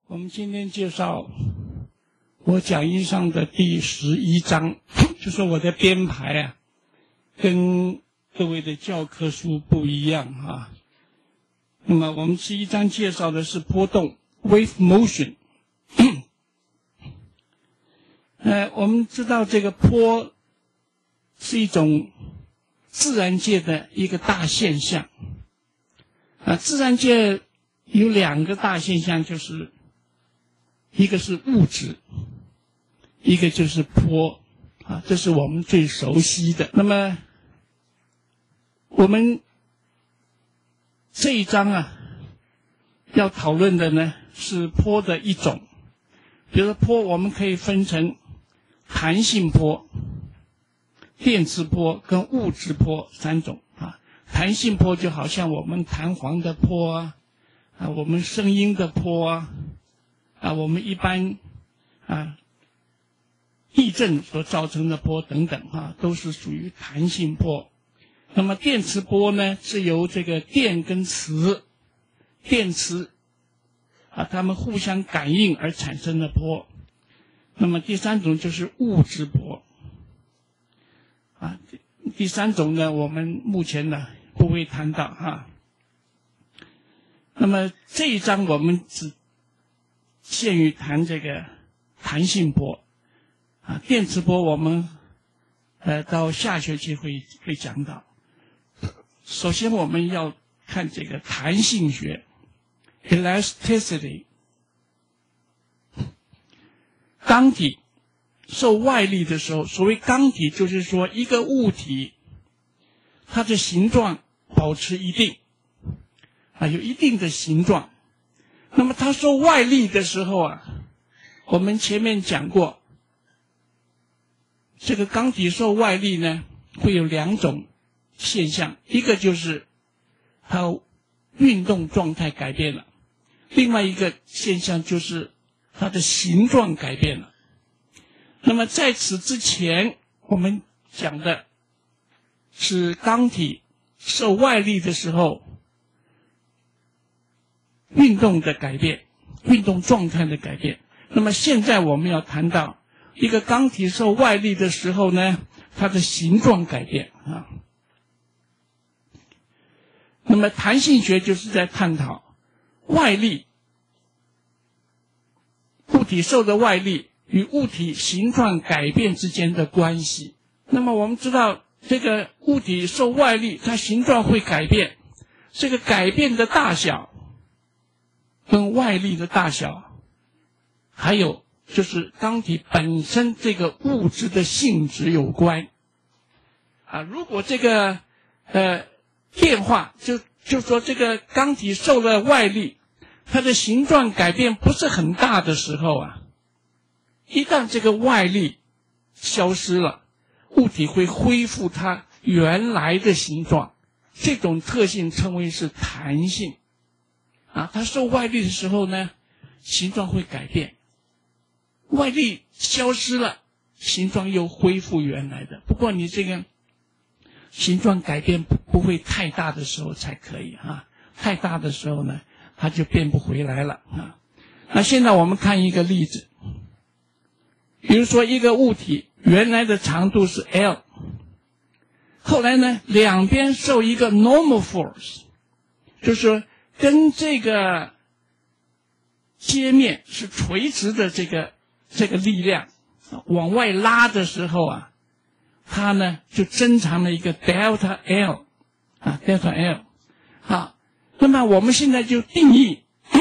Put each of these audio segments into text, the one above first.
我们今天介绍我讲义上的第11章，就是我的编排啊，跟各位的教科书不一样啊。那么我们11章介绍的是波动 （wave motion）。我们知道这个波是一种自然界的一个大现象啊。自然界有两个大现象，就是一个是物质，一个就是波啊，这是我们最熟悉的。那么我们这一章啊要讨论的呢是波的一种，比如说波我们可以分成弹性波、电磁波跟物质波三种啊。弹性波就好像我们弹簧的波啊，我们声音的波啊，我们一般地震所造成的波等等啊，都是属于弹性波。那么电磁波呢，是由这个电跟电磁它们互相感应而产生的波。那么第三种就是物质波啊。第三种呢，我们目前呢不会谈到哈。那么这一章我们只限于谈这个弹性波啊，电磁波我们到下学期会讲到。首先我们要看这个弹性学 elasticity。 刚体受外力的时候，所谓刚体就是说一个物体它的形状保持一定有一定的形状。那么它受外力的时候我们前面讲过，这个刚体受外力呢会有两种现象，一个就是它运动状态改变了，另外一个现象就是它的形状改变了。那么在此之前我们讲的是刚体受外力的时候运动的改变，运动状态的改变。那么现在我们要谈到一个刚体受外力的时候呢，它的形状改变啊。那么弹性学就是在探讨外力，物体受的外力与物体形状改变之间的关系。那么我们知道这个物体受外力，它形状会改变，这个改变的大小跟外力的大小，还有就是刚体本身这个物质的性质有关如果这个变化就说这个刚体受了外力，它的形状改变不是很大的时候一旦这个外力消失了，物体会恢复它原来的形状，这种特性称为是弹性它受外力的时候呢，形状会改变，外力消失了，形状又恢复原来的。不过你这个形状改变不会太大的时候才可以太大的时候呢，它就变不回来了那现在我们看一个例子，比如说一个物体原来的长度是 L， 后来呢两边受一个 normal force， 就是说跟这个接面是垂直的这个力量往外拉的时候它呢就增长了一个 delta L delta L 那么我们现在就定义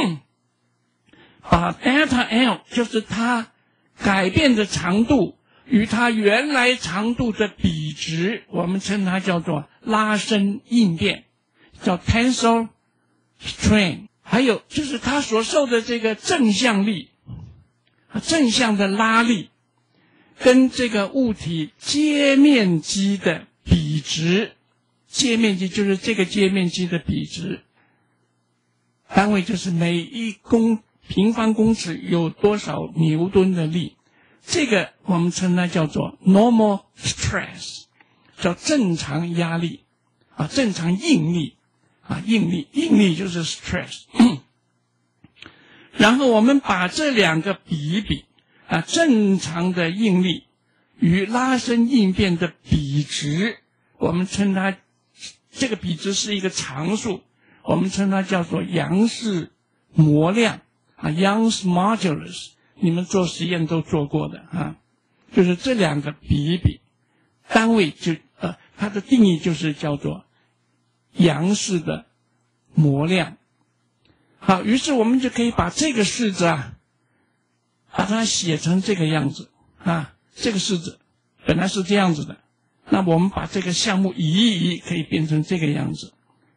把 delta L 就是它改变的长度与它原来长度的比值，我们称它叫做拉伸应变，叫 tensile strain。 还有就是它所受的这个正向力，正向的拉力跟这个物体接面积的比值，接面积就是这个接面积的比值，单位就是每一平方公尺有多少牛顿的力，这个我们称它叫做 normal stress， 叫正常压力正常应力应力就是 stress 然后我们把这两个比一比啊，正常的应力与拉伸应变的比值，我们称它这个比值是一个常数，我们称它叫做杨氏模量啊 ，Young's modulus。你们做实验都做过的啊，就是这两个比一比，单位就它的定义就是叫做杨氏的模量。好，于是我们就可以把这个式子啊，把它写成这个样子啊，这个式子本来是这样子的，那我们把这个项目移一移，可以变成这个样子。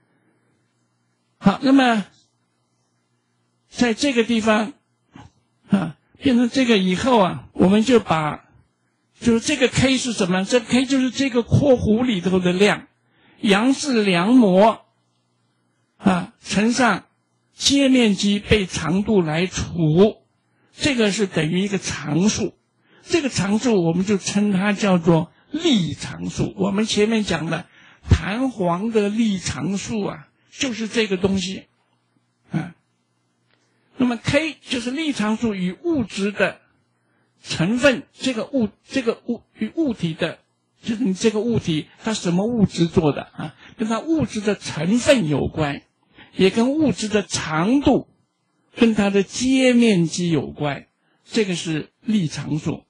好，那么在这个地方啊，变成这个以后啊，我们就把就是这个 K 是什么？这 K 就是这个括弧里头的量，杨氏量模啊乘上接面积被长度来除，这个是等于一个常数。这个常数我们就称它叫做力常数。我们前面讲的弹簧的力常数啊，就是这个东西啊。那么 K 就是力常数与物质的成分，这个与物体的，就是你这个物体它什么物质做的啊，跟它物质的成分有关，也跟物质的长度跟它的接面积有关，这个是力常数。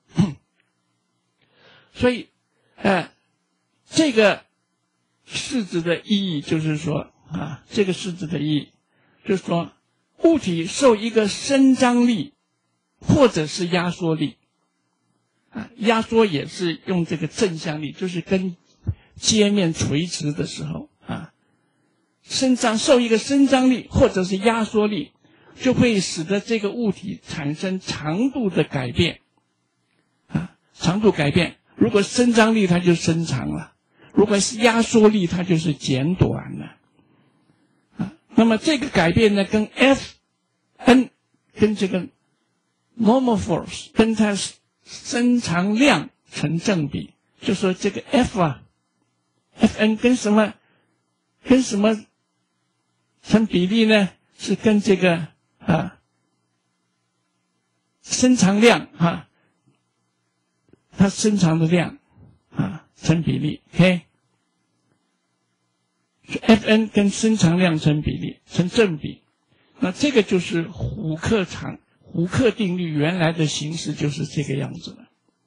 所以这个式子的意义就是说啊，这个式子的意义就是说，物体受一个伸张力或者是压缩力啊，压缩也是用这个正向力，就是跟接面垂直的时候啊，受一个伸张力或者是压缩力，就会使得这个物体产生长度的改变啊，长度改变。如果伸张力它就伸长了，如果是压缩力它就是减短了啊。那么这个改变呢，跟 Fn 跟这个 normal force 跟它伸长量成正比，就说这个 Fn 跟什么成比例呢？是跟这个伸长量它伸长的量成比例 ，OK。Fn 跟伸长量成比例，成正比。那这个就是虎克定律原来的形式就是这个样子了。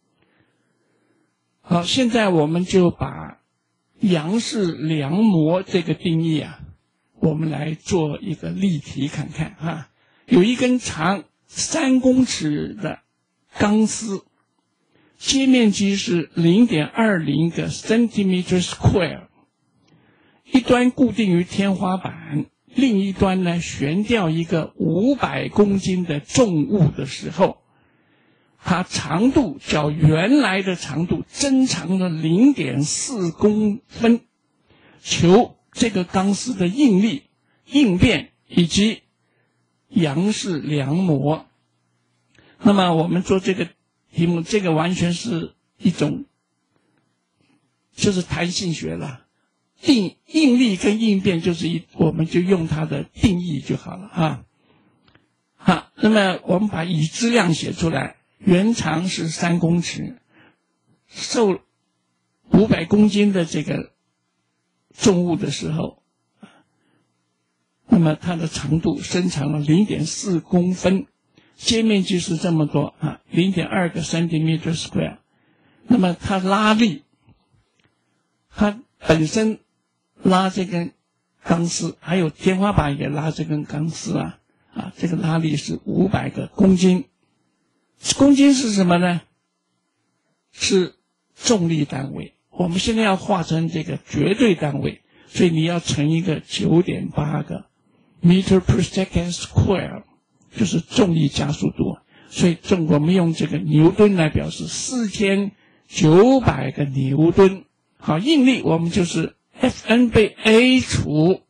好，现在我们就把杨氏量模这个定义啊，我们来做一个例题看看啊。有一根长3公尺的钢丝，接面积是 0.20 个 centimeter square， 一端固定于天花板，另一端呢悬吊一个500公斤的重物的时候，它长度较原来的长度增长了 0.4 公分，求这个钢丝的应力、应变以及杨氏量模。那么我们做这个题目，这个完全是一种就是弹性学了，应力跟应变就是我们就用它的定义就好了啊。好，那么我们把已知量写出来，原长是3公尺，受500公斤的这个重物的时候，那么它的长度伸长了 0.4 公分，接面积是这么多0.2 个 centimeter square。 那么它拉力，它本身拉这根钢丝，还有天花板也拉这根钢丝这个拉力是500个公斤。公斤是什么呢？是重力单位。我们现在要化成这个绝对单位，所以你要乘一个 9.8 个 meter per second square， 就是重力加速度。所以我们用这个牛顿来表示4900个牛顿。好，应力我们就是 Fn 被 A 除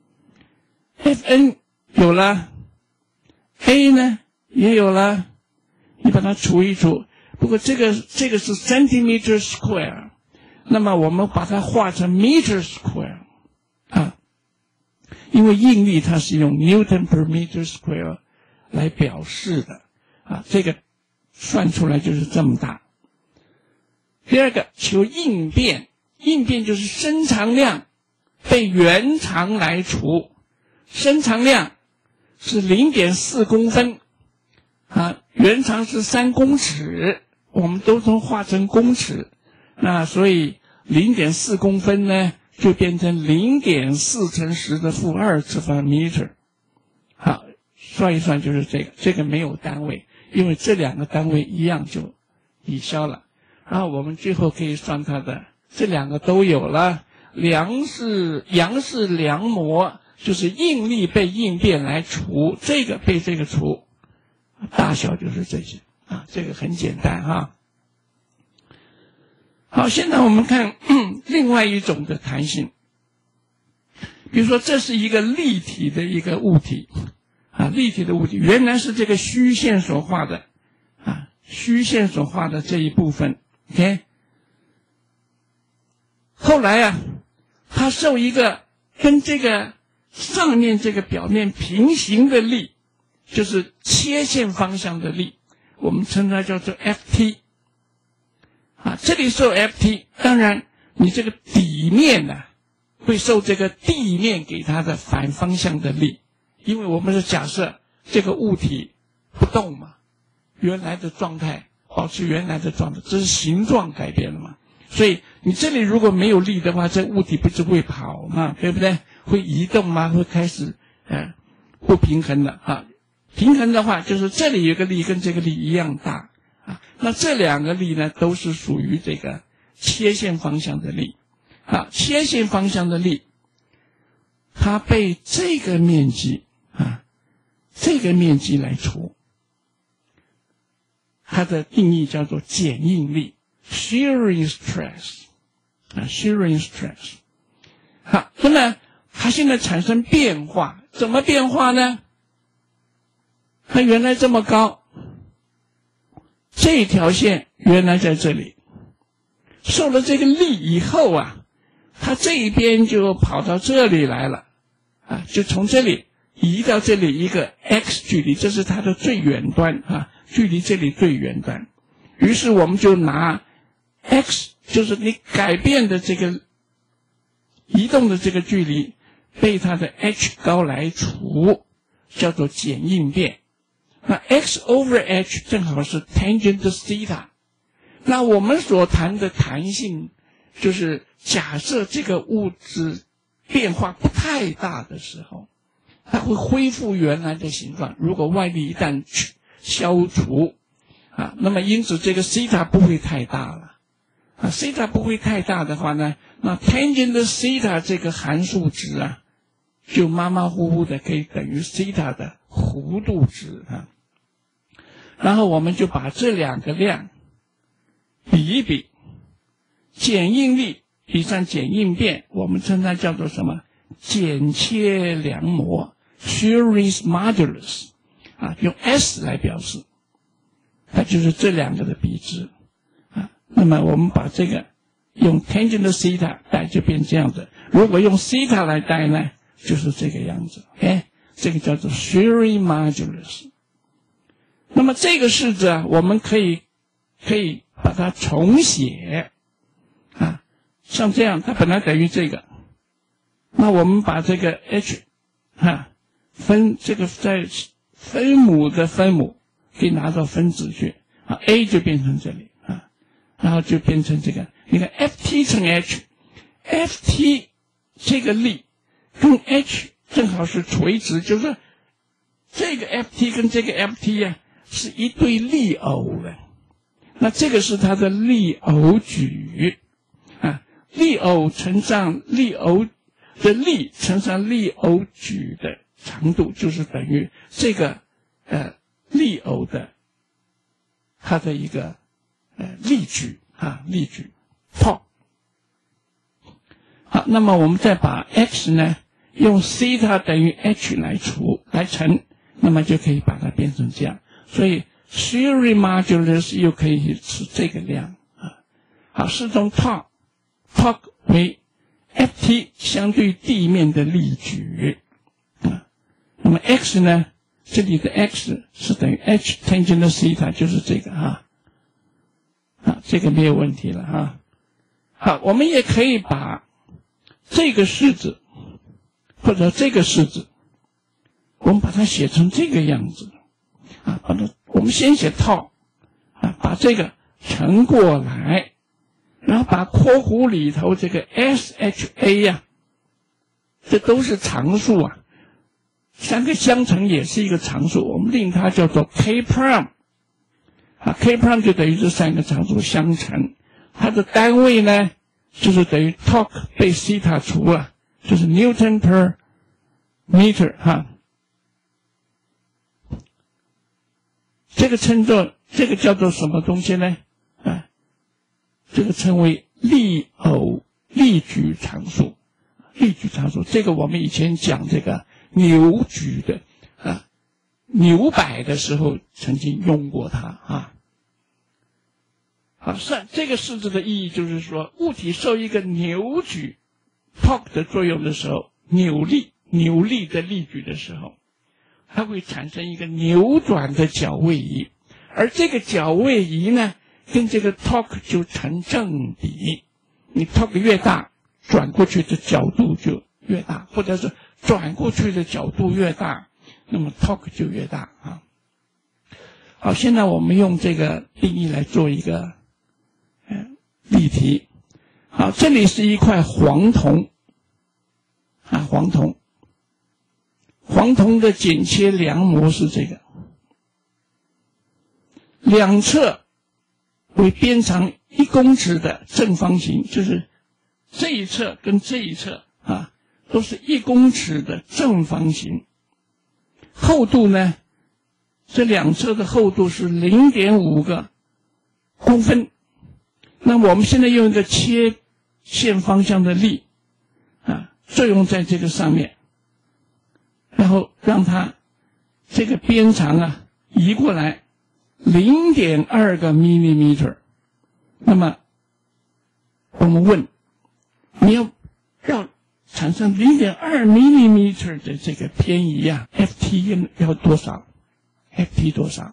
Fn 有了， A 呢也有了，你把它除一除。不过这个是 centimeter square， 那么我们把它化成 meter square 因为应力它是用 Newton per meter square 来表示的啊，这个算出来就是这么大。第二个求应变，应变就是伸长量被原长来除，伸长量是 0.4 公分啊，原长是3公尺，我们都从化成公尺，那所以 0.4 公分呢就变成 0.4 乘10的负2次方 meter。 好，算一算就是这个没有单位，因为这两个单位一样就抵消了。然后我们最后可以算它的，这两个都有了。阳是量模，就是应力被应变来除，这个被这个除，大小就是这些啊，这个很简单哈。好，现在我们看另外一种的弹性，比如说这是一个立体的一个物体啊，立体的物体原来是这个虚线所画的啊，虚线所画的这一部分 ，OK。后来啊，它受一个跟这个上面这个表面平行的力，就是切线方向的力，我们称它叫做 Ft。啊，这里受 Ft， 当然你这个底面呢，会受这个地面给它的反方向的力，因为我们是假设这个物体不动嘛，原来的状态保持原来的状态，这是形状改变了嘛，所以你这里如果没有力的话，这物体不是会跑嘛，对不对？会移动嘛，会开始不平衡了啊。平衡的话，就是这里有个力跟这个力一样大啊，那这两个力呢，都是属于这个切线方向的力啊。切线方向的力，它被这个面积啊，这个面积来除，它的定义叫做剪应力 （shearing stress） 啊 ，shearing stress。好，那么它现在产生变化，怎么变化呢？它原来这么高，这条线原来在这里，受了这个力以后啊，它这一边就跑到这里来了啊，就从这里移到这里一个 x 距离，这是它的最远端啊，距离这里最远端。于是我们就拿 x， 就是你改变的这个移动的这个距离被它的 h 高来除，叫做剪应变。那 x over h 正好是 tangent theta。那我们所谈的弹性，就是假设这个物质变化不太大的时候，它会恢复原来的形状。如果外力一旦消除啊，那么因此这个 theta 不会太大了啊。theta 不会太大的话呢，那 tangent theta 这个函数值啊，就马马虎虎的可以等于 theta 的弧度值啊。然后我们就把这两个量比一比，剪应力比上剪应变，我们称它叫做什么？剪切量模 （shearing modulus） 啊，用 S 来表示，它就是这两个的比值啊。那么我们把这个用 tangent theta 带就变这样子，如果用 theta 来带呢，就是这个样子。OK， 这个叫做 shearing modulus。那么这个式子啊，我们可以把它重写啊，像这样，它本来等于这个，那我们把这个 h 分这个在分母的分母可以拿到分子去啊 ，a 就变成这里啊，然后就变成这个，你看 Ft 乘 h，Ft 这个力跟 h 正好是垂直，就是这个 Ft 跟这个 Ft 啊是一对力偶的。那这个是它的力偶矩啊，力偶乘上力偶的力乘上力偶矩的长度，就是等于这个力偶的它的一个力矩啊，力矩 torque。好，那么我们再把 x 呢用 theta 等于 h 来乘，那么就可以把它变成这样。所以 shearing modulus 又可以是这个量啊。好，适中 torque 为 Ft 相对地面的力矩啊。那么 x 呢这里的 x 是等于 h tangent theta， 就是这个这个没有问题了好，我们也可以把这个式子或者这个式子，我们把它写成这个样子我们先写套把这个乘过来，然后把括弧里头这个 SHA 这都是常数三个相乘也是一个常数，我们令它叫做 K prime K prime 就等于这三个常数相乘，它的单位呢就是等于 torque 被西塔除了，就是 Newton per meter 这个叫做什么东西呢这个称为力矩常数。力矩常数这个我们以前讲这个扭矩的扭摆的时候曾经用过它这个式子的意义就是说，物体受一个扭矩 torque 的作用的时候，扭力的力矩的时候，它会产生一个扭转的角位移，而这个角位移呢跟这个 torque 就成正比，你 torque 越大，转过去的角度就越大，或者是转过去的角度越大，那么 torque 就越大好，现在我们用这个定义来做一个例题。好，这里是一块黄铜黄铜的剪切量模是这个，两侧为边长1公尺的正方形，就是这一侧跟这一侧都是1公尺的正方形，厚度呢这两侧的厚度是 0.5 个公分。那么我们现在用一个切线方向的力作用在这个上面，然后让它这个边长移过来 0.2 个 millimeter。 那么我们问你要产生 0.2 millimeter 的这个偏移FT 要多少 FT 多少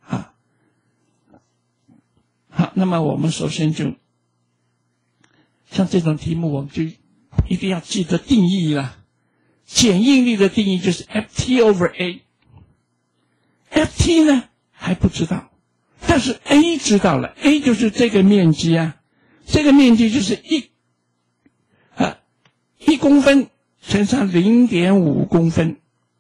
好，那么我们首先就像这种题目，我们就一定要记得定义了。剪应力的定义就是 FT over A。FT 呢还不知道，但是 A 知道了 ，A 就是这个面积这个面积就是1公分乘上 0.5 公分。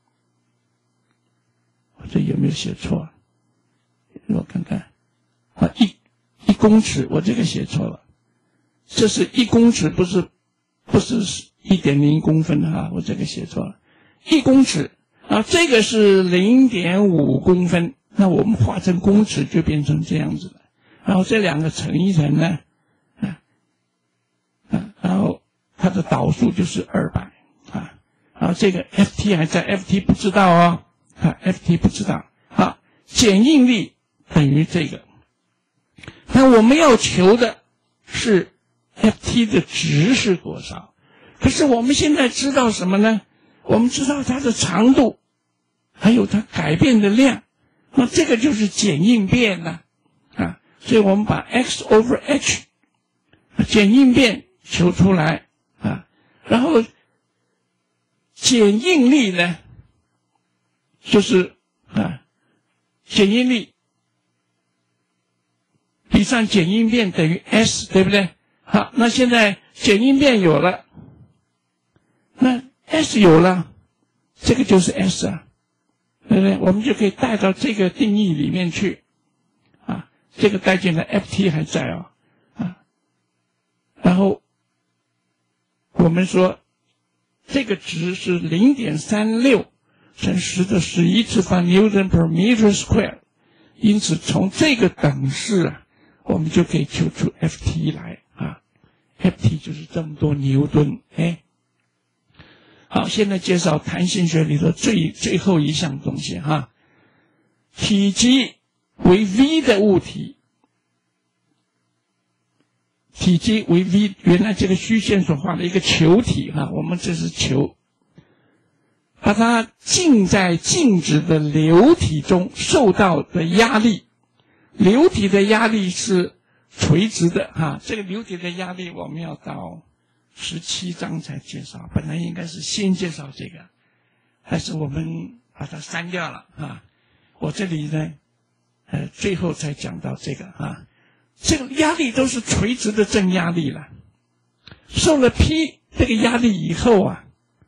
我这有没有写错我看看1公尺，我这个写错了，这是1公尺，不是 1.0 公分我这个写错了，1公尺这个是 0.5 公分，那我们化成公尺就变成这样子了，然后这两个乘一乘呢然后它的导数就是200然后这个 FT 还在， FT 不知道FT 不知道剪应力等于这个。那我们要求的是 FT 的值是多少，可是我们现在知道什么呢？我们知道它的长度还有它改变的量，那这个就是剪应变所以我们把 x over h 剪应变求出来然后剪应力呢就是剪应力比上剪应变等于 S， 对不对？好，那现在剪应变有了，那 S 有了，这个就是 S 对不对？我们就可以带到这个定义里面去这个带进来 FT 还在然后我们说这个值是 0.36 乘10的11次方 Newton per meter square， 因此从这个等式我们就可以求出 FT 来FT 就是这么多牛顿好，现在介绍弹性学里头最后一项东西体积为 V 的物体，体积为 V， 原来这个虚线所画的一个球体我们这是球， 把它浸在静止的流体中受到的压力，流体的压力是垂直的哈。这个流体的压力我们要到17章才介绍，本来应该是先介绍这个，但是我们把它删掉了啊。我这里呢，最后才讲到这个啊。这个压力都是垂直的正压力了，受了 P 这个压力以后啊，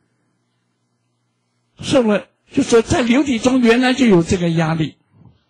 受了，就说在流体中原来就有这个压力，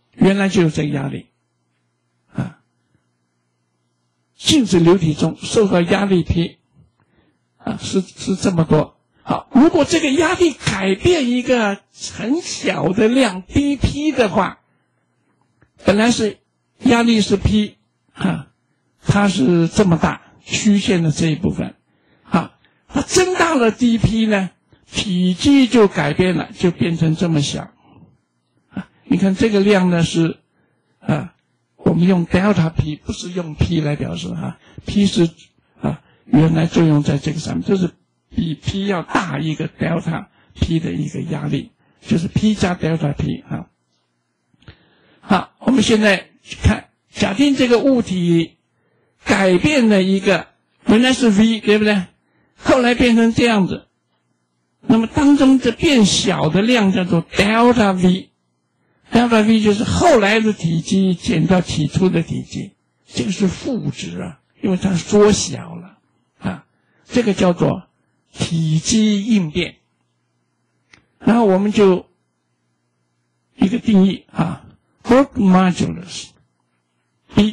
啊，静止流体中受到压力 P 啊，是这么多。好，如果这个压力改变一个很小的量 dP 的话，本来是压力是 P 啊，它是这么大曲线的这一部分，好，它增大了 dP 呢，体积就改变了，就变成这么小啊。你看这个量呢是我们用 delta P 不是用 P 来表示啊 ，P 是原来作用在这个上面，就是比 P 要大一个 delta P 的一个压力，就是 P 加 delta P 啊。好，我们现在看，假定这个物体改变了一个，原来是 V 对不对？后来变成这样子，那么当中这变小的量叫做 delta V。delta V 就是后来的体积减到起初的体积，这个是负值啊，因为它缩小了啊，这个叫做体积应变。然后我们就一个定义啊 ，work modulus B，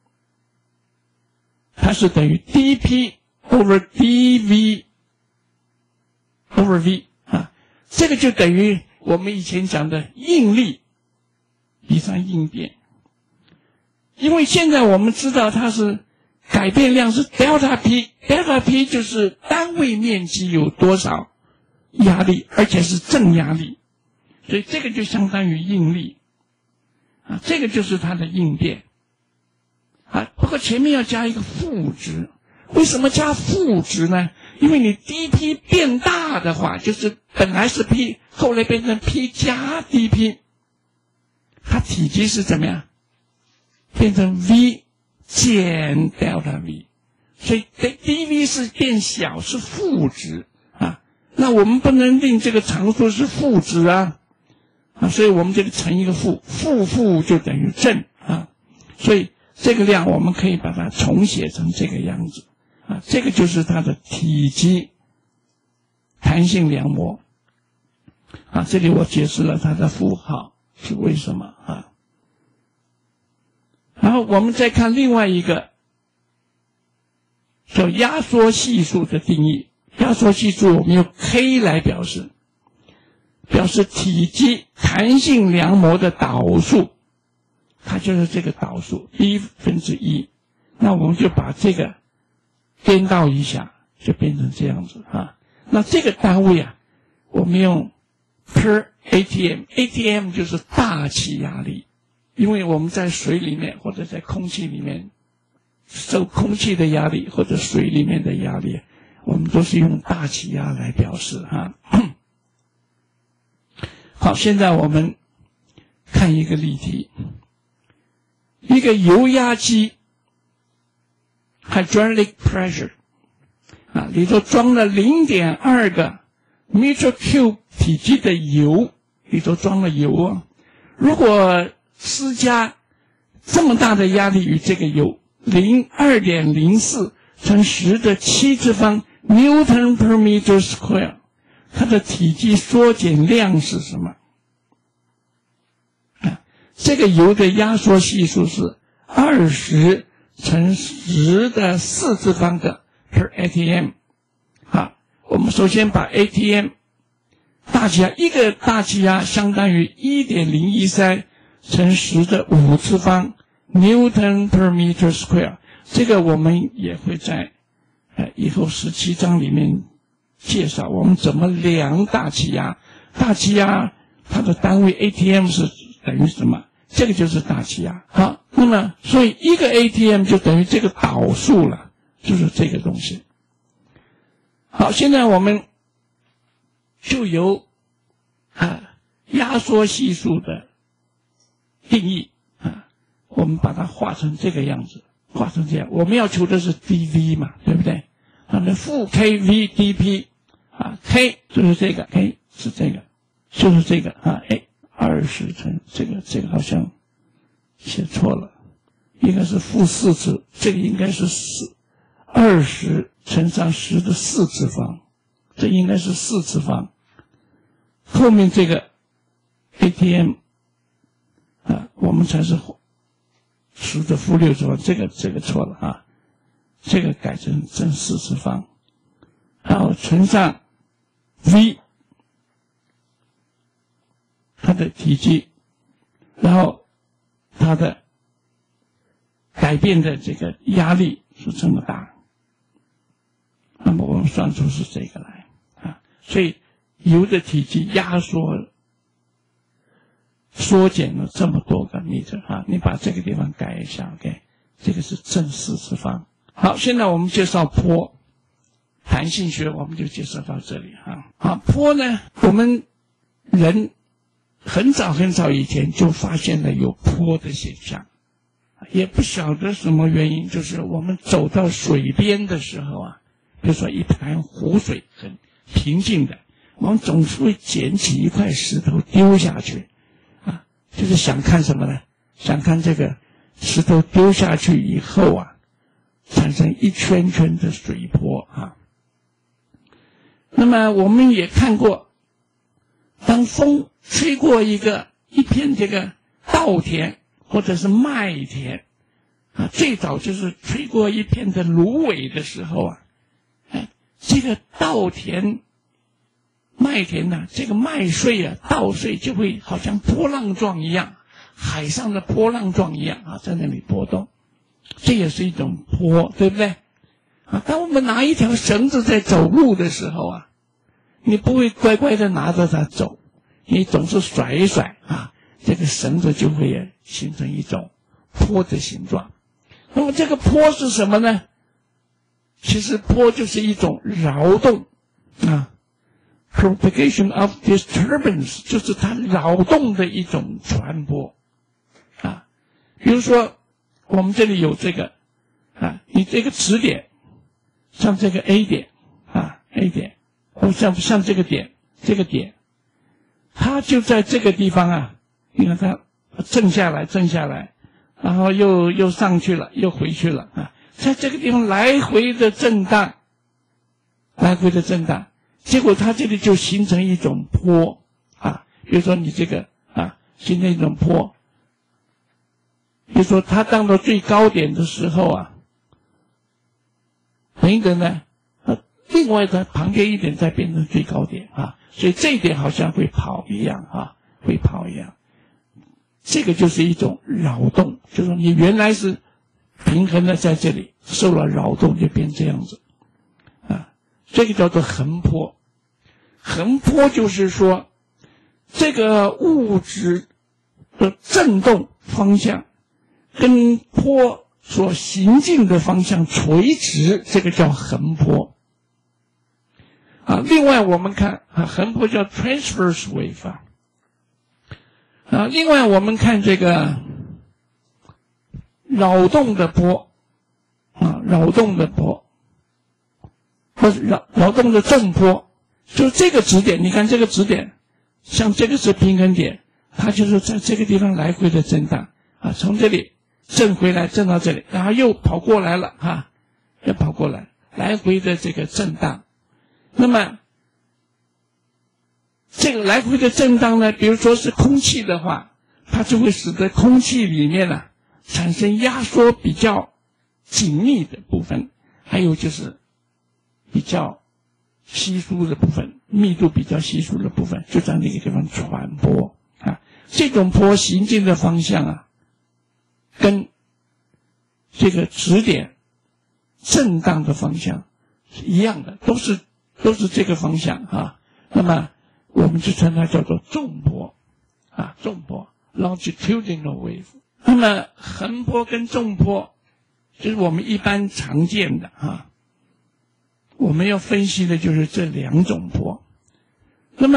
它是等于 dP over dV over V 啊，这个就等于我们以前讲的应力比上应变。因为现在我们知道它是改变量是 delta P，delta P 就是单位面积有多少压力，而且是正压力，所以这个就相当于应力啊，这个就是它的应变啊。不过前面要加一个负值，为什么加负值呢？因为你 dP 变大的话，就是本来是 P， 后来变成 P 加 dP， 它体积是怎么样？变成 V 减 delta V， 所以 dV 是变小，是负值啊。那我们不能令这个常数是负值啊，所以我们这里乘一个负，负就等于正啊。所以这个量我们可以把它重写成这个样子啊，这个就是它的体积弹性量模啊。这里我解释了它的符号是为什么啊。然后我们再看另外一个叫压缩系数的定义。压缩系数我们用 K 来表示体积弹性量模的导数，它就是这个导数 1/1。那我们就把这个颠倒一下，就变成这样子啊。那这个单位啊，我们用 per atm 就是大气压力。因为我们在水里面或者在空气里面受空气的压力或者水里面的压力，我们都是用大气压来表示哈。好，现在我们看一个例题，一个油压机 hydraulic pressure 啊，里头装了 0.2 个 meter cube 体积的油，里头装了油啊。如果施加这么大的压力与这个油 2.04 乘10的7次方 Newton per meter square， 它的体积缩减量是什么？这个油的压缩系数是20乘10的4次方的 per atm。好，我们首先把 atm 大气压，一个大气压相当于 1.013乘10的5次方 Newton per meter square， 这个我们也会在以后17章里面介绍我们怎么量大气压。大气压它的单位 atm 是等于什么？这个就是大气压。好，那么所以一个 atm 就等于这个导数了，就是这个东西。好，现在我们就由压缩系数的定义我们把它画成这个样子，画成这样。我们要求的是 dV 嘛，对不对？那负 kV dP K 就是这个 ，K 是这个，就是这个20乘这个好像写错了，应该是负4次，这个应该是20乘上10的4次方，这应该是4次方。后面这个 ATM 我们才是10的负6次方，这个错了这个改成正4次方，然后乘上 V 它的体积，然后它的改变的这个压力是这么大，那么我们算出是这个来所以油的体积压缩减了这么多个米你把这个地方改一下 ，OK， 这个是正4次方。好，现在我们介绍波，弹性学我们就介绍到这里波呢，我们人很早以前就发现了有波的现象，也不晓得什么原因，就是我们走到水边的时候比如说一潭湖水很平静的，我们总是会捡起一块石头丢下去就是想看什么呢？想看这个石头丢下去以后产生一圈圈的水波那么我们也看过，当风吹过一片这个稻田或者是麦田最早就是吹过一片的芦苇的时候这个稻田麦田这个麦穗稻穗就会好像波浪状一样，海上的波浪状一样在那里波动，这也是一种波，对不对当我们拿一条绳子在走路的时候你不会乖乖的拿着它走，你总是甩一甩这个绳子就会形成一种波的形状。那么这个波是什么呢？其实波就是一种扰动propagation of disturbance 就是它扰动的一种传播比如说我们这里有这个你这个磁点像这个 A 点A 点或像这个点它就在这个地方你看它震下来然后又上去了又回去了在这个地方来回的震荡结果它这里就形成一种波比如说你这个形成一种波，比如说它到了最高点的时候那个呢另外的旁边一点再变成最高点所以这一点好像会跑一样这个就是一种扰动，就是说你原来是平衡的在这里，受了扰动就变这样子这个叫做横波。横波就是说这个物质的振动方向跟波所行进的方向垂直，这个叫横波另外我们看横波叫 transverse wave 另外我们看这个扰动的波或者扰动的振波，就这个指点，你看这个指点像这个是平衡点，它就是在这个地方来回的震荡从这里震回来震到这里，然后又跑过来了又跑过来，来回的这个震荡。那么这个来回的震荡呢，比如说是空气的话，它就会使得空气里面产生压缩比较紧密的部分，还有就是比较稀疏的部分，密度比较稀疏的部分就在那个地方传播这种波行进的方向跟这个指点震荡的方向是一样的，都是这个方向那么我们就称它叫做纵波纵波 longitudinal wave。 那么横波跟纵波就是我们一般常见的我们要分析的就是这两种波。那么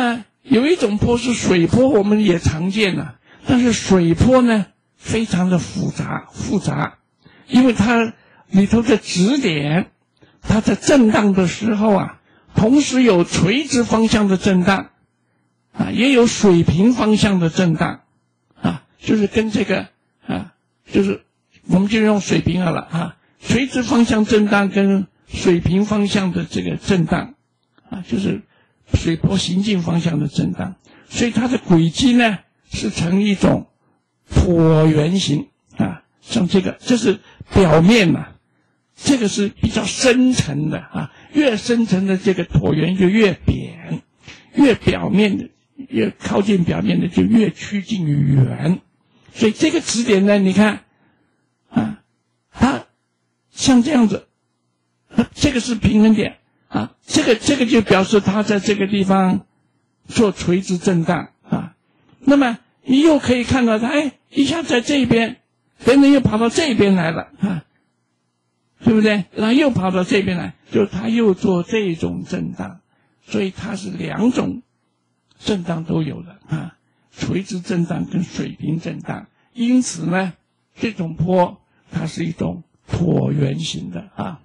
有一种坡是水坡，我们也常见了，但是水坡呢非常的复杂，因为它里头的指点，它在震荡的时候啊，同时有垂直方向的震荡啊，也有水平方向的震荡啊，就是跟这个啊，就是我们就用水平好了啊，垂直方向震荡跟水平方向的这个震荡啊，就是水波行进方向的震荡，所以它的轨迹呢是呈一种椭圆形啊，像这是表面嘛，这个是比较深层的啊，越深层的这个椭圆就越扁，越表面的越靠近表面的就越趋近于圆，所以这个指点呢，你看啊，它像这样子，这个是平衡点啊，这个就表示它在这个地方做垂直震荡啊。那么你又可以看到它，一下在这边，等等又跑到这边来了啊，对不对？然后又跑到这边来，就是它又做这种震荡，所以它是两种震荡都有的啊，垂直震荡跟水平震荡。因此呢，这种坡它是一种椭圆形的啊。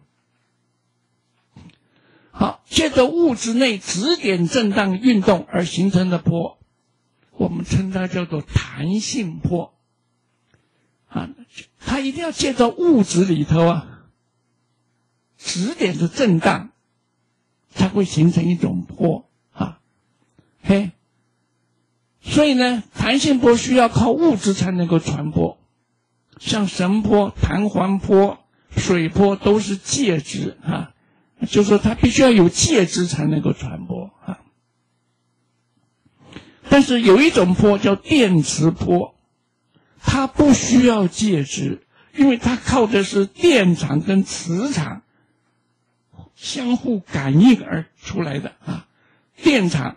好，借着物质内指点震荡运动而形成的坡，我们称它叫做弹性坡啊。它一定要借着物质里头啊指点的震荡，才会形成一种坡啊。所以呢，弹性坡需要靠物质才能够传播，像绳坡、弹簧坡、水坡都是介质啊。就是说它必须要有介质才能够传播啊。但是有一种坡叫电磁坡，它不需要介质，因为它靠的是电场跟磁场相互感应而出来的啊。电场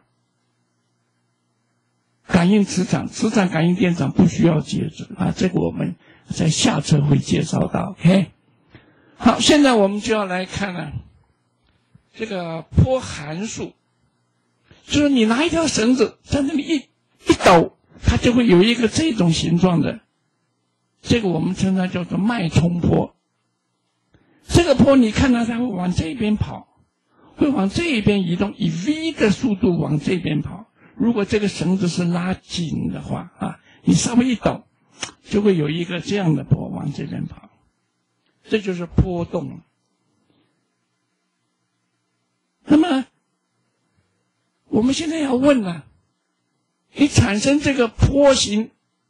感应磁场，磁场感应电场，不需要介质啊。这个我们在下册会介绍到。OK， 好，现在我们就要来看了这个坡函数，就是你拿一条绳子在那里一抖，它就会有一个这种形状的，这个我们称它叫做脉冲坡。这个坡你看到它会往这边跑，会往这边移动，以 v 的速度往这边跑。如果这个绳子是拉紧的话啊，你稍微一抖，就会有一个这样的坡往这边跑，这就是坡动。那么我们现在要问了，你产生这个坡形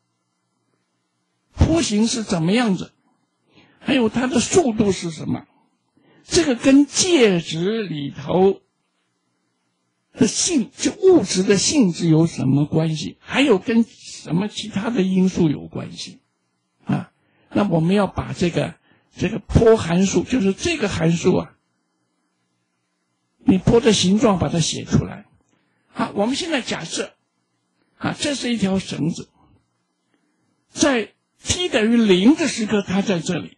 是怎么样子，还有它的速度是什么，这个跟介质里头的就物质的性质有什么关系，还有跟什么其他的因素有关系啊？那我们要把这个坡函数，就是这个函数啊，你坡的形状把它写出来。好，我们现在假设啊，这是一条绳子，在 t 等于0的时刻它在这里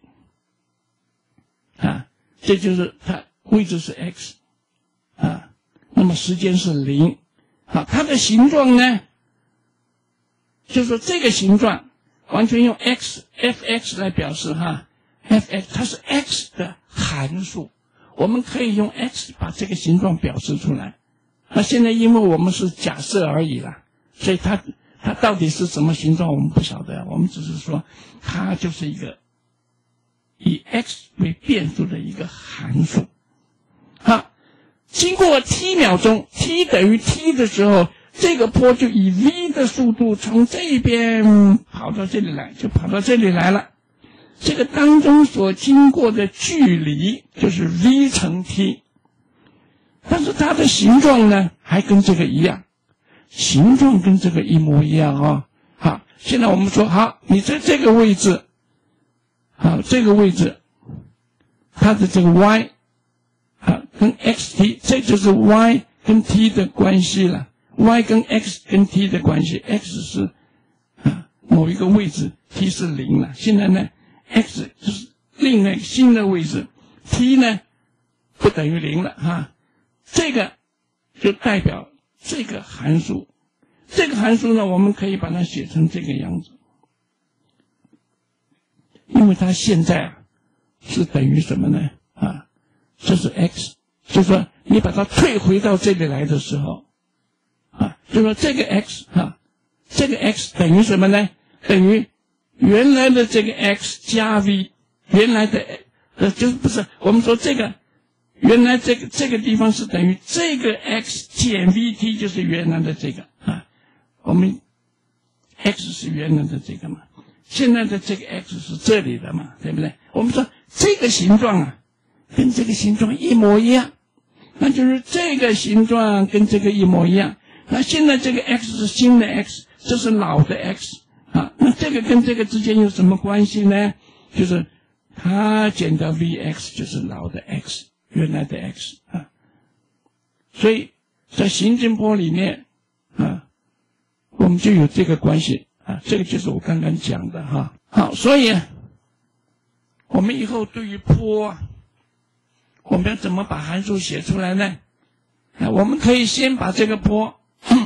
啊，这就是它位置是 x 啊，那么时间是0。好，它的形状呢，就是说这个形状完全用 fx 来表示哈 ，fx 它是 x 的函数，我们可以用 x 把这个形状表示出来。那现在因为我们是假设而已啦，所以它到底是什么形状我们不晓得，我们只是说它就是一个以 x 为变数的一个函数。好，经过 t 秒钟 t 等于 t 的时候，这个坡就以 v 的速度从这边跑到这里来，就跑到这里来了。这个当中所经过的距离就是 v 乘 t， 但是它的形状呢还跟这个一样，形状跟这个一模一样哦。好，现在我们说好，你在这个位置，好，这个位置它的这个 y 好跟 xt， 这就是 y 跟 t 的关系了， y 跟 x 跟 t 的关系， x 是某一个位置， t 是0了。现在呢 x 就是另外一个新的位置， t 呢不等于0了哈，这个就代表这个函数。这个函数呢，我们可以把它写成这个样子，因为它现在是等于什么呢？这是 x， 就是说你把它退回到这里来的时候，就是说这个 x 这个 x 等于什么呢？等于原来的这个 x 加 v， 原来的就是不是我们说这个原来这个地方是等于这个 x 减 vt， 就是原来的这个我们 x 是原来的这个嘛，现在的这个 x 是这里的嘛，对不对？我们说这个形状跟这个形状一模一样，那就是这个形状跟这个一模一样。那现在这个 x 是新的 x， 这是老的 x 那这个跟这个之间有什么关系呢？就是它减掉 vx 就是老的 x， 原来的 x 所以在行进波里面我们就有这个关系这个就是我刚刚讲的好，所以我们以后对于波我们要怎么把函数写出来呢？我们可以先把这个波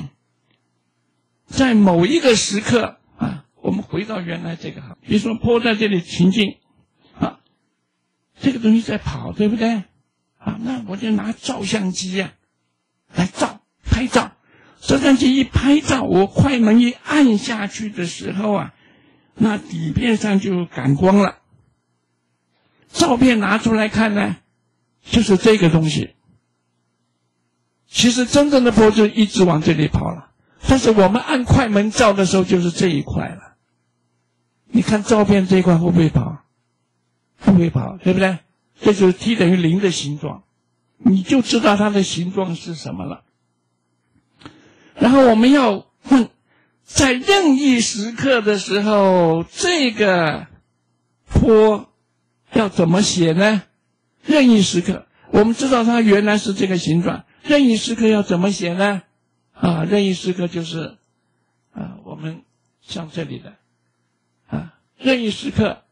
在某一个时刻我们回到原来这个比如说波在这里行进这个东西在跑，对不对那我就拿照相机来拍照。照相机一拍照，我快门一按下去的时候那底片上就有感光了。照片拿出来看呢，就是这个东西。其实真正的波就一直往这里跑了，但是我们按快门照的时候就是这一块了。你看照片这一块会不会跑？不会跑，对不对？这就是 t 等于0的形状，你就知道它的形状是什么了。然后我们要问，在任意时刻的时候，这个波要怎么写呢？任意时刻，我们知道它原来是这个形状，任意时刻要怎么写呢？任意时刻就是我们像这里的任意时刻，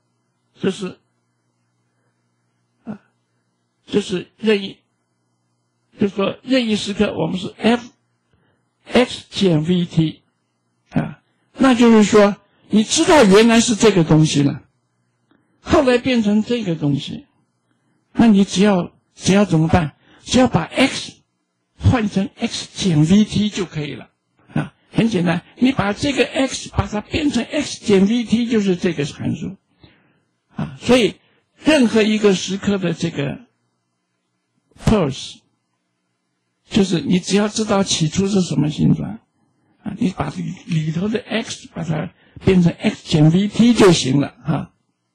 就是任意，就是说任意时刻我们是 x 减 vt 那就是说你知道原来是这个东西了，后来变成这个东西，那你只要怎么办？只要把 x 换成 x 减 vt 就可以了很简单，你把这个 x 把它变成 x 减 vt 就是这个函数所以任何一个时刻的这个 pulse， 就是你只要知道起初是什么形状你把里头的 x 把它变成 x 减 vt 就行了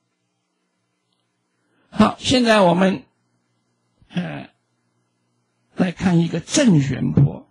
好，现在我们来看一个正弦波。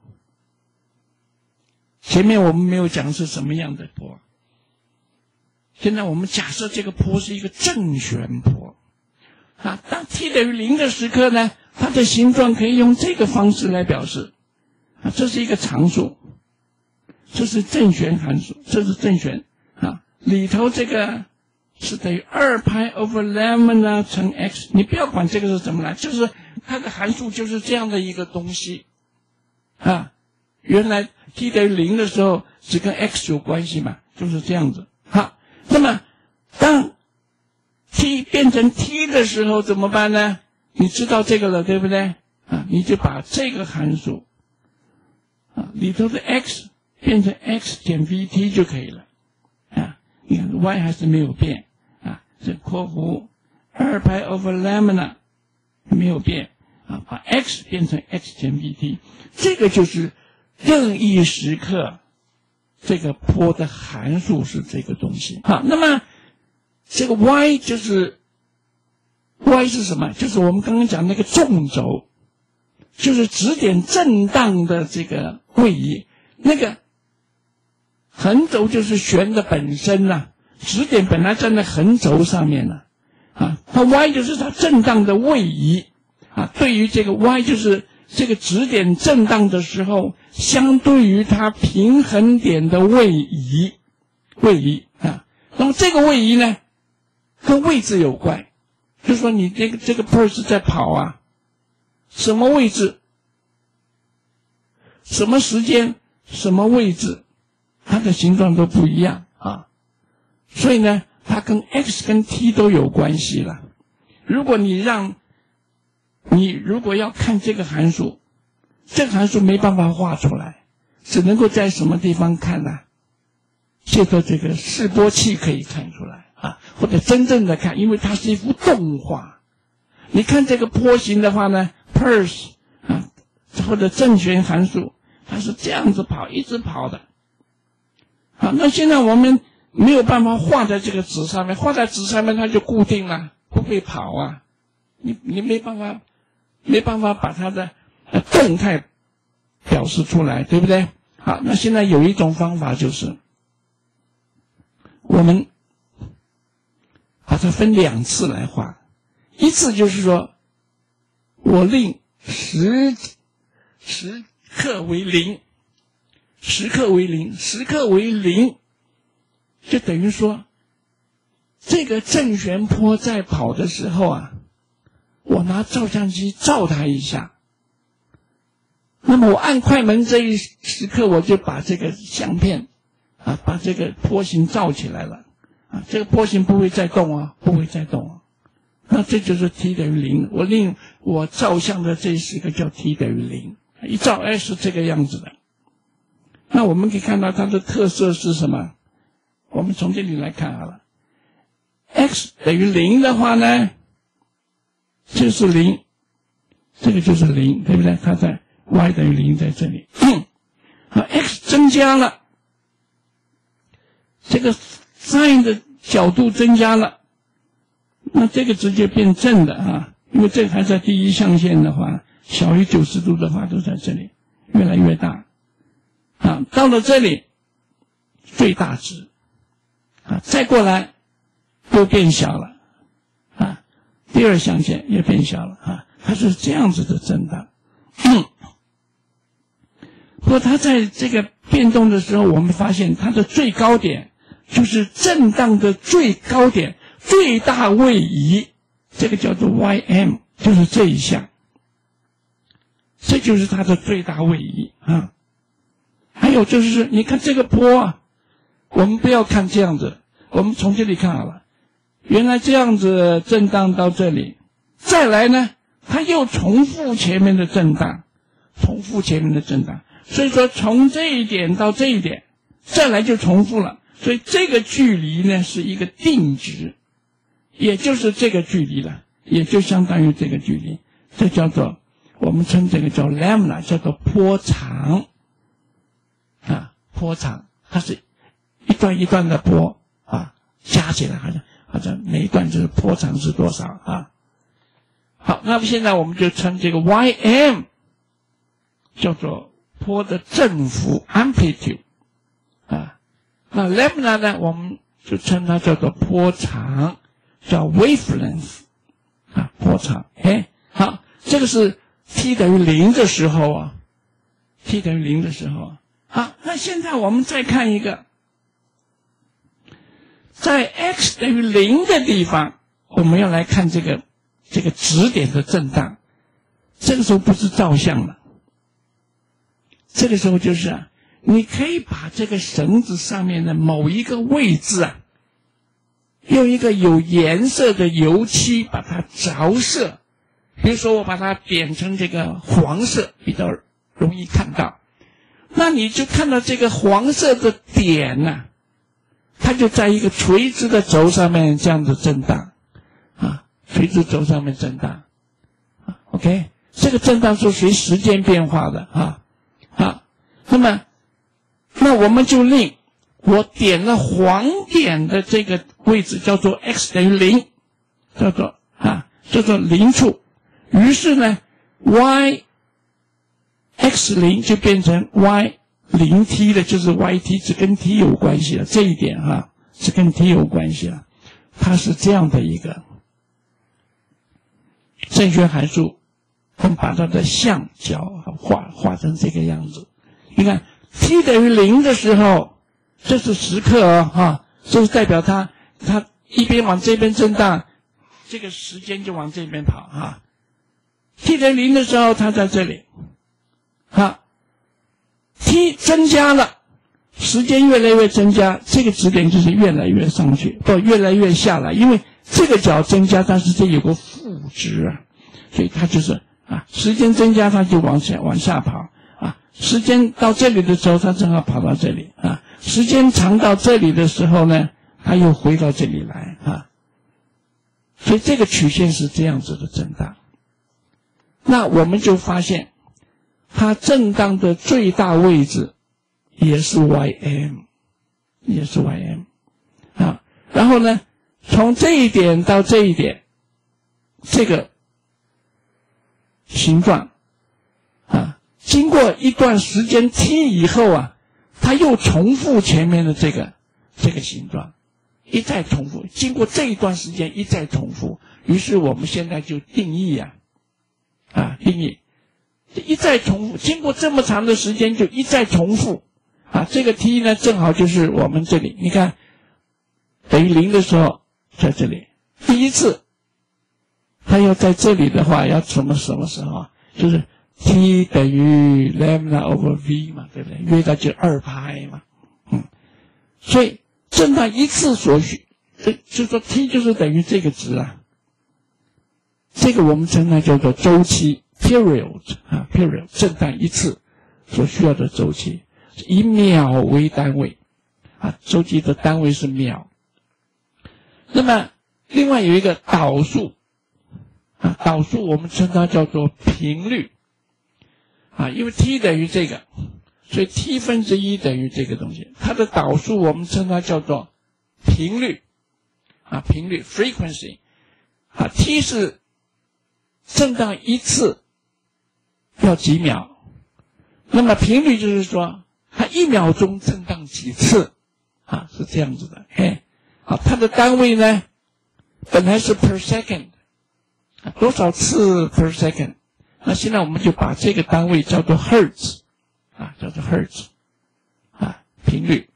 前面我们没有讲是什么样的波，现在我们假设这个波是一个正弦波当 t 等于0的时刻呢，它的形状可以用这个方式来表示这是一个常数，这是正弦函数，这是正弦里头这个是等于2π/λ乘 x， 你不要管这个是怎么来，就是它的函数就是这样的一个东西原来 t 等于0的时候只跟 x 有关系嘛，就是这样子那么当 t 变成 t 的时候怎么办呢？你知道这个了，对不对你就把这个函数里头的 x 变成 x 减 vt 就可以了你看 y 还是没有变这括弧 2π/λ没有变把 x 变成 x 减 vt， 这个就是任意时刻这个波的函数是这个东西那么这个 y 就是什么？就是我们刚刚讲那个纵轴，就是指点震荡的这个位移，那个横轴就是弦的本身指点本来站在横轴上面它 y 就是它震荡的位移对于这个 y 就是这个指点震荡的时候，相对于它平衡点的位移那么这个位移呢，跟位置有关，就是说你这个 pulse 在跑什么位置什么时间、什么位置，它的形状都不一样啊。所以呢，它跟 x 跟 t 都有关系了。如果要看这个函数，这个函数没办法画出来，只能够在什么地方看呢？借助这个示波器可以看出来啊，或者真正的看，因为它是一幅动画。你看这个波形的话呢 ，pers 啊，或者正弦函数，它是这样子跑，一直跑的。好，那现在我们没有办法画在这个纸上面，画在纸上面它就固定了，不会跑啊。你没办法把它的动态表示出来，对不对？好，那现在有一种方法就是，我们把它分2次来画。一次就是说，我令10克为0，就等于说，这个正弦波在跑的时候啊，我拿照相机照它一下，那么我按快门这一时刻，我就把这个相片啊，把这个波形照起来了啊，这个波形不会再动啊，不会再动啊。那这就是 t 等于0，我令我照相的这时刻叫 t 等于0，一照是这个样子的。那我们可以看到它的特色是什么？我们从这里来看好了。x 等于0的话呢，这是0，这个就是0，对不对？它在 y 等于0在这里。好 ，x 增加了，这个 sin 的角度增加了，那这个直接变正的啊，因为这个还在第一象限的话，小于90度的话都在这里，越来越大。啊，到了这里最大值啊，再过来又变小了啊，第二象限也变小了啊，它是这样子的震荡。不过它在这个变动的时候，我们发现它的最高点就是震荡的最高点，最大位移，这个叫做 Ym， 就是这一项，这就是它的最大位移啊。还有就是，你看这个波啊，我们不要看这样子，我们从这里看好了，原来这样子震荡到这里，再来呢，它又重复前面的震荡，所以说从这一点到这一点，再来就重复了，所以这个距离呢是一个定值，也就是这个距离了，也就相当于这个距离，这叫做我们称这个叫 lambda， 叫做波长。波长，它是一段一段的波啊，加起来好像每一段就是波长是多少啊？好，那么现在我们就称这个 Ym 叫做波的振幅 amplitude 啊，那 lambda 呢，我们就称它叫做波长，叫 wavelength 啊，波长。好，这个是 t 等于0的时候啊 ，t 等于0的时候啊。好，那现在我们再看一个，在 x 等于0的地方，我们要来看这个指点的震荡。这个时候不是照相了，这个时候就是你可以把这个绳子上面的某一个位置啊，用一个有颜色的油漆把它着色，比如说我把它点成这个黄色，比较容易看到。那你就看到这个黄色的点啊，它就在一个垂直的轴上面这样子震荡啊，垂直轴上面震荡啊 ，OK， 这个震荡是随时间变化的啊。好，那我们就令我点了黄点的这个位置叫做 x 等于0，叫做0处，于是呢 x0 就变成 y0t 的，就是 yt 是跟 t 有关系的，这一点是跟 t 有关系的，它是这样的一个正弦函数，我们把它的相角画成这个样子。你看 t 等于0的时候，这是时刻这是代表它一边往这边震荡，这个时间就往这边跑t 等于0的时候，它在这里。好， t 增加了，时间越来越增加，这个质点就是越来越上去，不越来越下来，因为这个角增加，但是这有个负值啊，所以它就是时间增加它就往下跑时间到这里的时候它正好跑到这里时间长到这里的时候呢，它又回到这里来所以这个曲线是这样子的震荡。那我们就发现它震荡的最大位置也是 Ym， 也是 Ym 然后呢，从这一点到这一点，这个形状经过一段时间 t 以后它又重复前面的这个形状，一再重复，经过这一段时间一再重复，于是我们现在就定义定义一再重复，经过这么长的时间就一再重复这个 t 呢正好就是我们这里，你看等于0的时候在这里，第一次它要在这里的话要什么时候就是 t 等于 lambda over v 嘛，对不对？约到就2π嘛所以震荡一次所需就是说 t 就是等于这个值这个我们称它叫做周期 period 震荡一次所需要的周期，以秒为单位周期的单位是秒。那么另外有一个导数导数我们称它叫做频率因为 t 等于这个，所以 t 分之一等于这个东西，它的导数我们称它叫做频率频率 frequency t 是震荡一次要几秒，那么频率就是说它1秒钟震荡几次是这样子的它的单位呢本来是 per second 多少次 per second， 那现在我们就把这个单位叫做 hertz 叫做 hertz 频率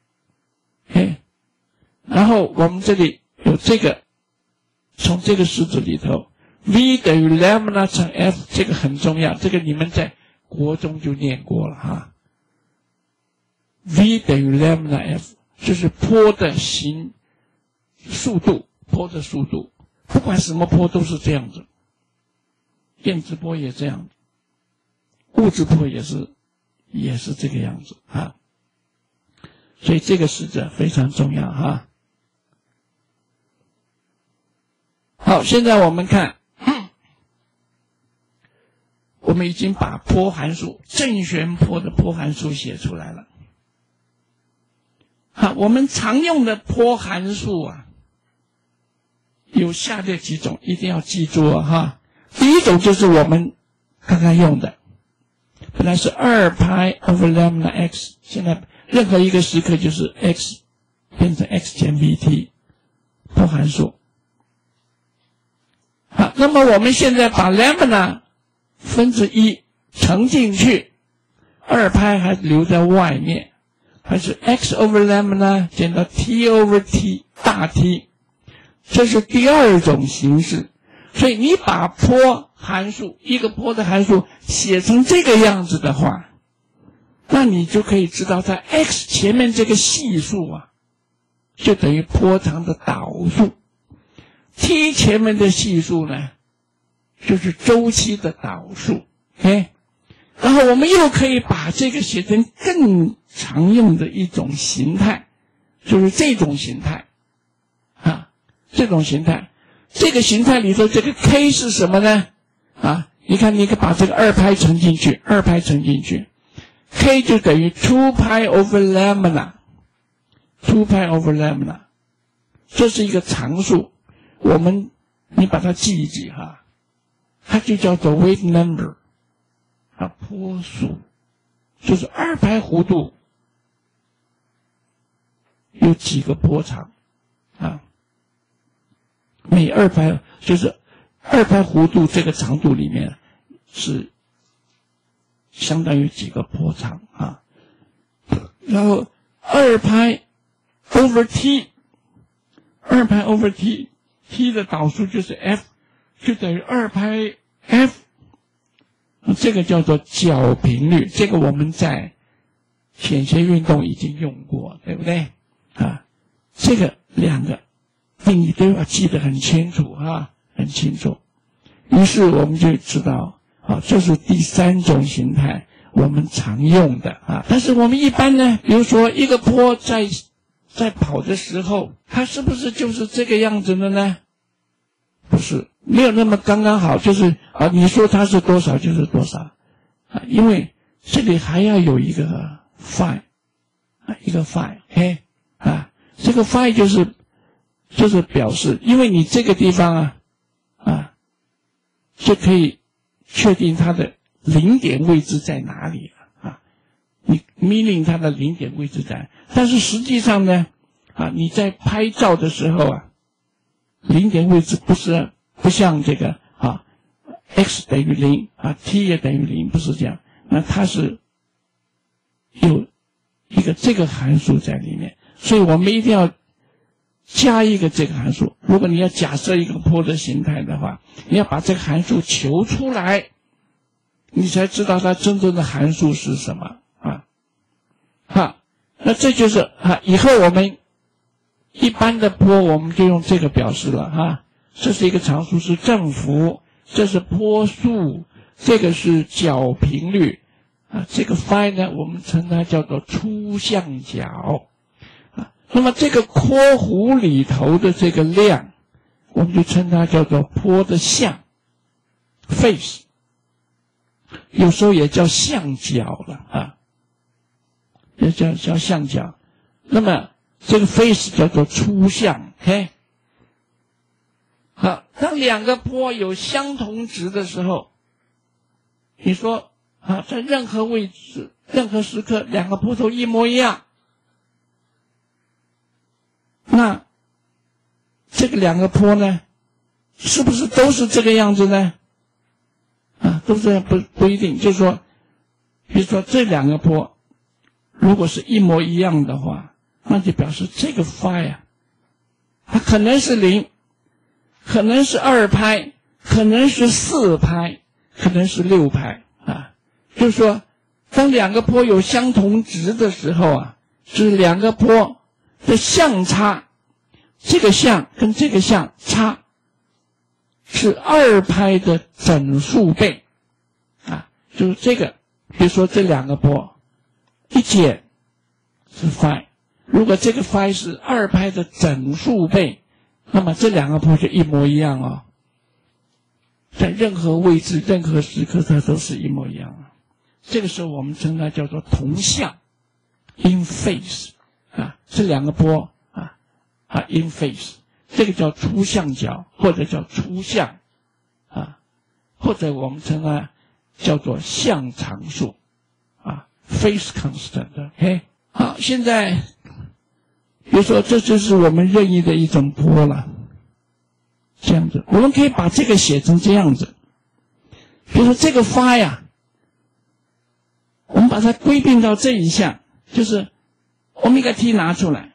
然后我们这里有这个，从这个式子里头 v 等于 lambda 乘 f， 这个很重要，这个你们在国中就念过了v 等于 lambda f 就是波的速度，波的速度不管什么波都是这样子，电磁波也这样，物质波也是这个样子所以这个式子非常重要好，现在我们看我们已经把波函数正弦波的波函数写出来了我们常用的波函数有下列几种，一定要记住第一种就是我们刚刚用的，本来是2π over lambda x， 现在任何一个时刻就是 x 变成 x 减 vt 波函数那么我们现在把 lambda 分之一乘进去，2π还留在外面，还是 x over lambda 减到 t over t 大 T， 这是第二种形式。所以你把波函数，一个波的函数写成这个样子的话，那你就可以知道在 x 前面这个系数就等于波长的导数， t 前面的系数呢就是周期的导数然后我们又可以把这个写成更常用的一种形态，就是这种形态这种形态，这个形态里头这个 k 是什么呢你看你可以把这个2π乘进去，2π乘进去， k 就等于 2π over lambda， 2π over lambda， 这是一个常数，你把它记一记它就叫做 wave number 波数，就是 2π 弧度有几个波长每2π就是2π 弧度这个长度里面是相当于几个波长然后2π over t， 2π over t， t 的导数就是 f， 就等于2π f， 这个叫做角频率，这个我们在潜谐运动已经用过，对不对？啊，这个两个定义都要记得很清楚啊，很清楚。于是我们就知道啊，这是第三种形态我们常用的啊。但是我们一般呢，比如说一个坡在跑的时候，它是不是就是这个样子的呢？不是，没有那么刚刚好，就是啊，你说它是多少就是多少啊，因为这里还要有一个 phi 啊，一个 phi， 嘿啊，这个 phi 就是表示，因为你这个地方啊就可以确定它的零点位置在哪里了啊，你 meaning 它的零点位置在，但是实际上呢啊，你在拍照的时候啊，零点位置不像这个啊 x 等于0啊 t 也等于0，不是这样，那它是有一个这个函数在里面，所以我们一定要加一个这个函数。如果你要假设一个坡的形态的话，你要把这个函数求出来，你才知道它真正的函数是什么啊。好，那这就是啊，以后我们一般的坡我们就用这个表示了啊。这是一个常数，是振幅，这是坡速，这个是角频率啊。这个 phi 呢，我们称它叫做粗向角啊。那么这个括弧里头的这个量，我们就称它叫做坡的向 face， 有时候也叫向角了啊，也叫向角。那么这个 face 叫做粗向 ，OK。好，当两个坡有相同值的时候，你说啊，在任何位置、任何时刻，两个坡都一模一样，那这个两个坡呢，是不是都是这个样子呢？啊，都这样不一定。就是说，比如说这两个坡，如果是一模一样的话，那就表示这个 phi 啊，它可能是0。可能是2拍，可能是4拍，可能是6拍啊。就是说，当两个坡有相同值的时候啊，就是两个坡的相差，这个相跟这个相差是2拍的整数倍啊。就是这个，比如说这两个坡一减是 phi， 如果这个 phi 是2拍的整数倍，那么这两个坡就一模一样哦，在任何位置、任何时刻，它都是一模一样啊。这个时候我们称它叫做同向 ，in phase 啊，这两个坡in phase， 这个叫粗向角，或者叫粗向啊，或者我们称它叫做向常数啊 ，phase constant。OK， 好，现在。比如说，这就是我们任意的一种坡了，这样子，我们可以把这个写成这样子。比如说这个 phi 呀，我们把它归并到这一项，就是 omega t 拿出来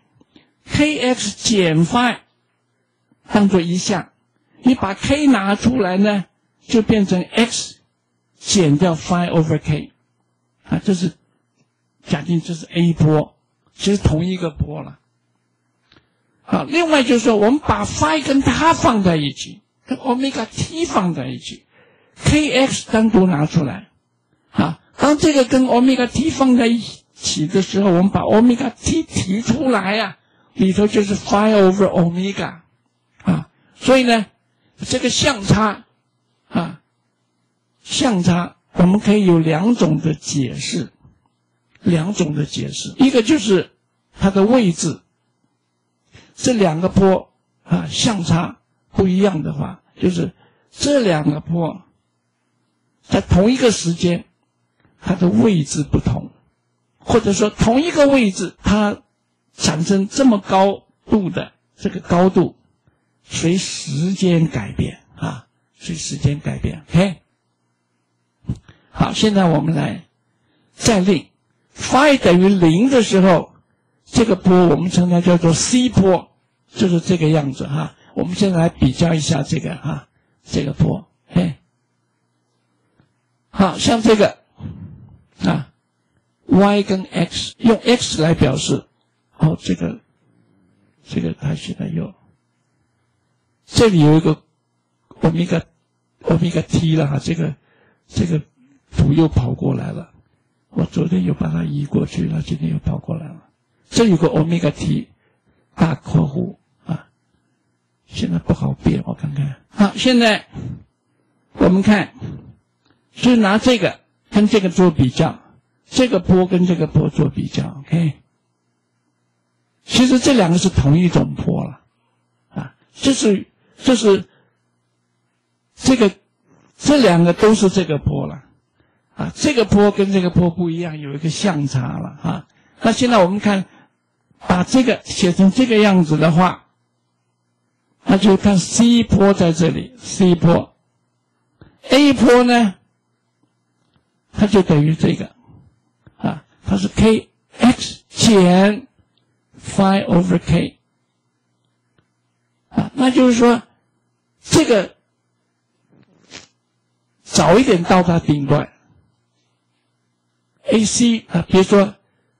，kx 减 phi 当做一项，你把 k 拿出来呢，就变成 x 减掉 phi over k 啊，这是假定这是 a 坡，其实同一个坡了。好，另外就是说，我们把 phi 跟它放在一起，跟 omega t 放在一起 ，kx 单独拿出来。啊，当这个跟 omega t 放在一起的时候，我们把 omega t 提出来啊，里头就是 phi over omega 啊，所以呢，这个相差啊，相差我们可以有两种的解释，一个就是它的位置。这两个坡啊相差不一样的话，就是这两个坡在同一个时间它的位置不同，或者说同一个位置它产生这么高度的这个高度随时间改变啊，随时间改变。 OK， 好，现在我们来再令 phi 等于0的时候，这个坡我们称它叫做 C 坡，就是这个样子哈。我们现在来比较一下这个哈，这个坡，好像这个啊， y 跟 x， 用 x 来表示。哦，这个它现在有，这里有一个欧米伽 t 了哈，这个图又跑过来了。我昨天又把它移过去了，今天又跑过来了。这有个欧米伽 t 大括弧啊，现在不好变，我看看。好，现在我们看，是拿这个跟这个做比较，这个波跟这个波做比较 ，OK。其实这两个是同一种波了，啊，这两个都是这个波了，啊，这个波跟这个波不一样，有一个相差了啊。那现在我们看，把这个写成这个样子的话，那就看 C 波在这里 ，C 波 ，A 波呢，它就等于这个，啊，它是 kx 减 phi over k， 啊，那就是说，这个早一点到达顶端 ，AC 啊，比如说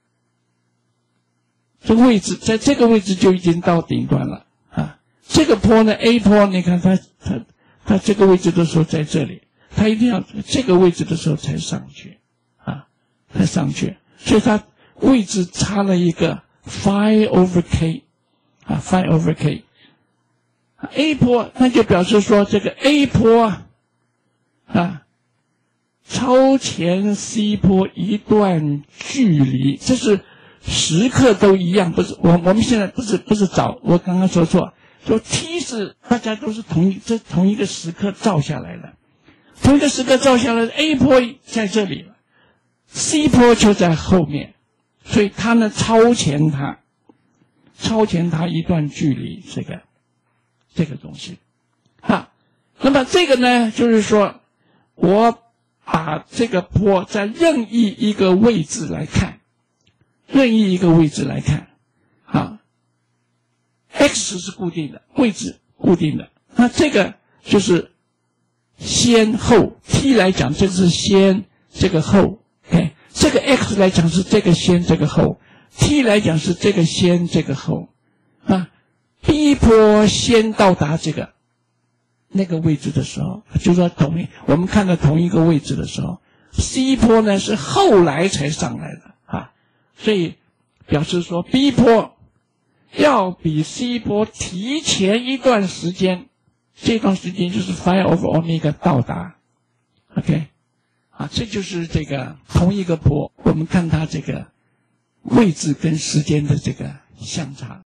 这个位置，在这个位置就已经到顶端了啊。这个坡呢 ，A 坡，你看它这个位置的时候在这里，它一定要这个位置的时候才上去啊，才上去，所以它位置差了一个 phi over k 啊 ，phi over k。A 坡，那就表示说这个 A 坡啊，超前 C 坡一段距离，这是时刻都一样，不是我们现在不是找，我刚刚说错，说 T 是大家都是同一个时刻照下来的，同一个时刻照下来的 A 坡在这里了 ，C 坡就在后面，所以它呢超前它一段距离，这个东西，哈，那么这个呢，就是说，我把这个坡在任意一个位置来看，啊 ，x 是固定的，位置固定的，那这个就是先后 ，t 来讲这是先，这个后 ，OK， 这个 x 来讲是这个先，这个后 ，t 来讲是这个先，这个后，啊。B 坡先到达那个位置的时候，就是说我们看到同一个位置的时候 ，C 坡呢是后来才上来的啊，所以表示说 B 坡要比 C 坡提前一段时间，这段时间就是 phi over omega 到达 ，OK， 啊，这就是这个同一个坡，我们看它这个位置跟时间的这个相差。